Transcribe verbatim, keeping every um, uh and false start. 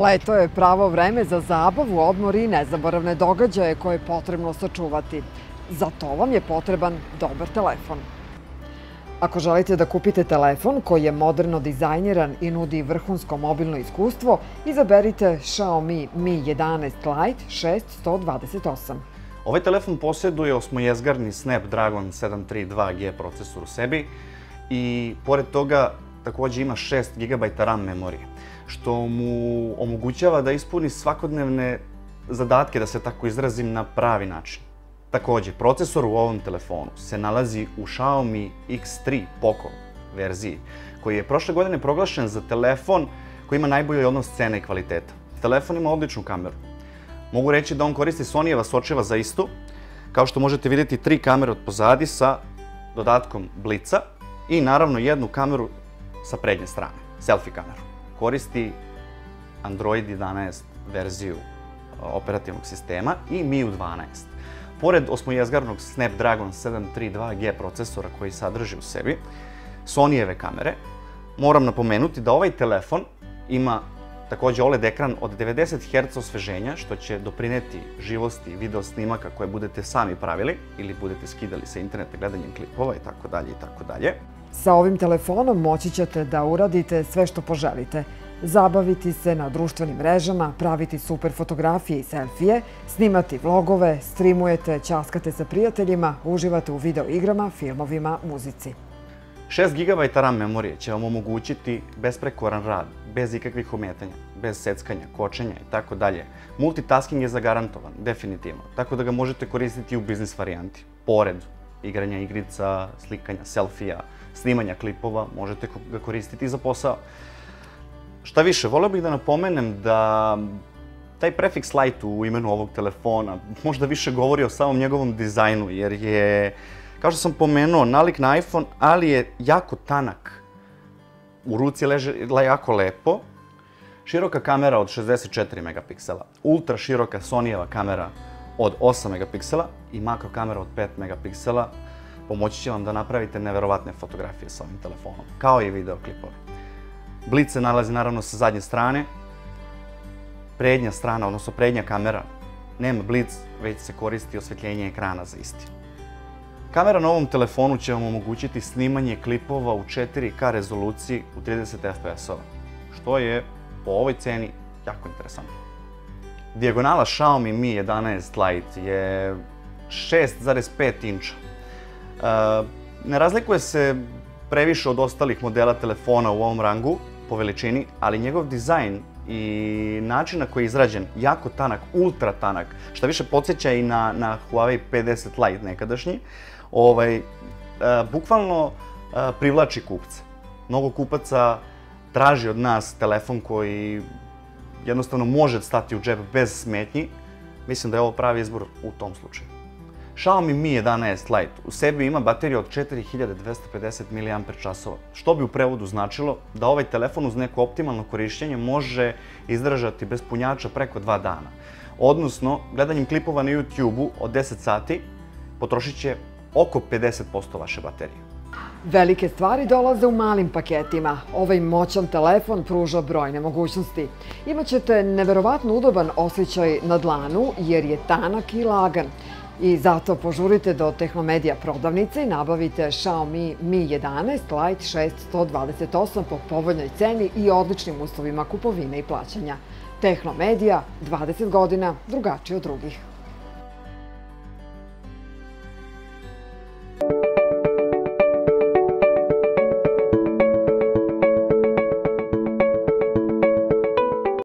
Leto je pravo vreme za zabavu, odmor i nezaboravne događaje koje je potrebno sačuvati. Za to vam je potreban dobar telefon. Ako želite da kupite telefon koji je moderno dizajniran i nudi vrhunsko mobilno iskustvo, izaberite Xiaomi Mi jedanaest Lite šest sto dvadeset osam. Ovaj telefon posjeduje osmojezgarni Snapdragon sedam tri dva G procesor u sebi i pored toga također ima šest gigabajta RAM memorije, što mu omogućava da ispuni svakodnevne zadatke, da se tako izrazim, na pravi način. Također, procesor u ovom telefonu se nalazi u Xiaomi X tri Poco verziji, koji je prošle godine proglašen za telefon koji ima najbolji odnos cene i kvaliteta. Telefon ima odličnu kameru. Mogu reći da on koristi Sonyjeva sočiva za istu, kao što možete vidjeti tri kamere od pozadi sa dodatkom blica i naravno jednu kameru sa prednje strane, selfie kameru. Koristi Android jedanaest verziju operativnog sistema i Mi U dvanaest. Pored osmojezgarnog Snapdragon sedam tri dva G procesora koji sadrži u sebi Sonyjeve kamere, moram napomenuti da ovaj telefon ima također O L E D ekran od devedeset herca osveženja, što će doprineti živosti video snimaka koje budete sami pravili ili budete skidali sa interneta gledanjem klipova i tako dalje i tako dalje. Sa ovim telefonom moći ćete da uradite sve što poželite. Zabaviti se na društvenim mrežama, praviti super fotografije i selfije, snimati vlogove, streamujete, ćaskate sa prijateljima, uživate u video igrama, filmovima, muzici. šest gigabajta RAM memorije će vam omogućiti besprekoran rad, bez ikakvih ometanja, bez seckanja, kočenja i tako dalje. Multitasking je zagarantovan, definitivno, tako da ga možete koristiti i u biznis varijanti. Pored igranja igrica, slikanja selfija, snimanja klipova, možete ga koristiti i za posao. Šta više, voleo bih da napomenem da taj prefiks Lite u imenu ovog telefona možda više govori o samom njegovom dizajnu, jer je, kao što sam pomenuo, nalik na iPhone, ali je jako tanak. U ruci leže jako lepo. Široka kamera od šezdeset četiri megapiksela, ultra široka Sonyjeva kamera od osam megapiksela i makro kamera od pet megapiksela pomoći će vam da napravite neverovatne fotografije sa ovim telefonom, kao i videoklipovi. Blic se nalazi naravno sa zadnje strane. Prednja strana, odnosno prednja kamera, nema blic, već se koristi osvjetljenje ekrana za isti. Kamera na ovom telefonu će vam omogućiti snimanje klipova u četiri K rezoluciji u trideset F P S-ova, što je po ovoj ceni jako interesantno. Dijagonala Xiaomi Mi jedanaest Lite je šest zarez pet inča. Ne razlikuje se previše od ostalih modela telefona u ovom rangu po veličini, ali njegov dizajn i način na koji je izrađen, jako tanak, ultra tanak, što više podsjeća i na, na Huawei pedeset Lite nekadašnji, ovaj, bukvalno privlači kupce. Mnogo kupaca traži od nas telefon koji jednostavno može stati u džep bez smetnji. Mislim da je ovo pravi izbor u tom slučaju. Xiaomi Mi jedanaest Lite u sebi ima bateriju od četiri hiljade dvesta pedeset miliamper časova, što bi u prevodu značilo da ovaj telefon uz neko optimalno korišćenje može izdržati bez punjača preko dva dana. Odnosno, gledanjem klipova na YouTube-u od deset sati potrošit će oko pedeset posto vaše baterije. Velike stvari dolaze u malim paketima. Ovaj moćan telefon pruža brojne mogućnosti. Imaćete neverovatno udoban osjećaj na dlanu jer je tanak i lagan. I zato požurite do Tehnomedija prodavnice i nabavite Xiaomi Mi jedanaest Lite šest sto dvadeset osam po povoljnoj ceni i odličnim uslovima kupovine i plaćanja. Tehnomedija, dvadeset godina, drugačiji od drugih.